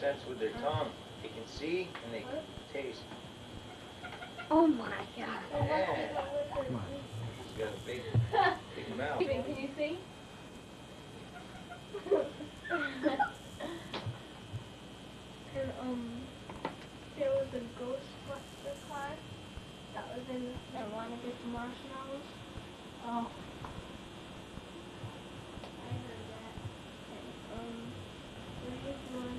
sense with their tongue. They can see and they can taste. Oh my god. Yeah. He's got a big mouth. Can you sing? And there was a Ghostbuster car that was in that wanted to get the marshmallows. Oh. I heard that. And where's this one?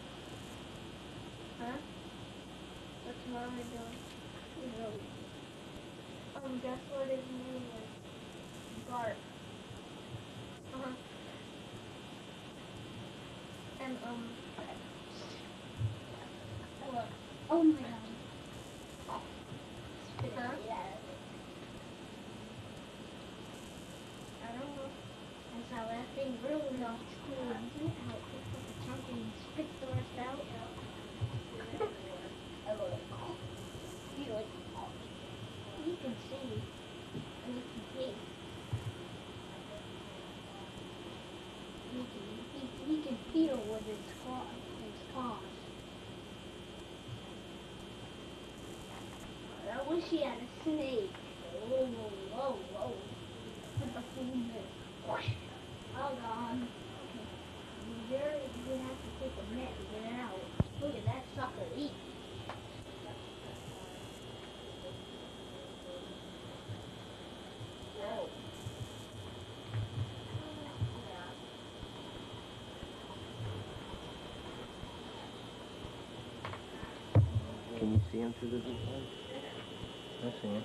Huh? What's Mama doing? Guess what his name is? Bart. And look. Oh my god. Huh? I don't know. I saw that thing really off school, isn't it? How it picks up a chunk and spits the rest out. He can see. And he can taste. He can feel with his claws. I wish he had a snake. Whoa, whoa, whoa, whoa. Put the food in there. Hold on. Okay. There, you have to take a net and get it out. Look at that sucker eat. Whoa. Can you see him through the viewfinder? I see him.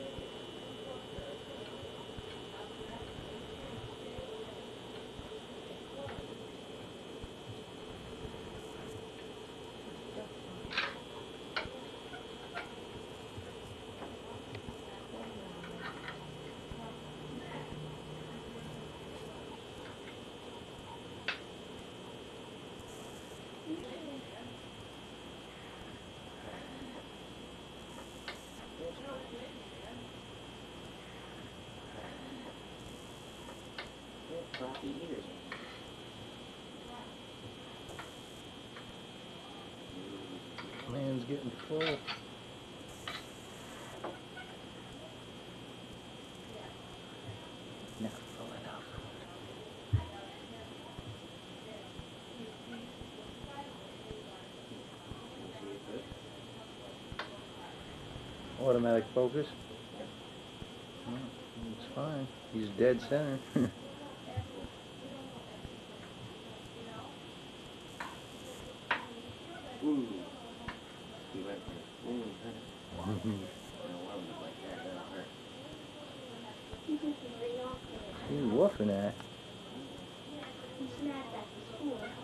Floppy eaters. Man's getting full. Not full enough. Automatic focus. Oh, it's fine. He's dead center. Ooh. He went for it. I don't want him like that. That'll hurt. He's just way off there. He's woofing at. He snapped at the school.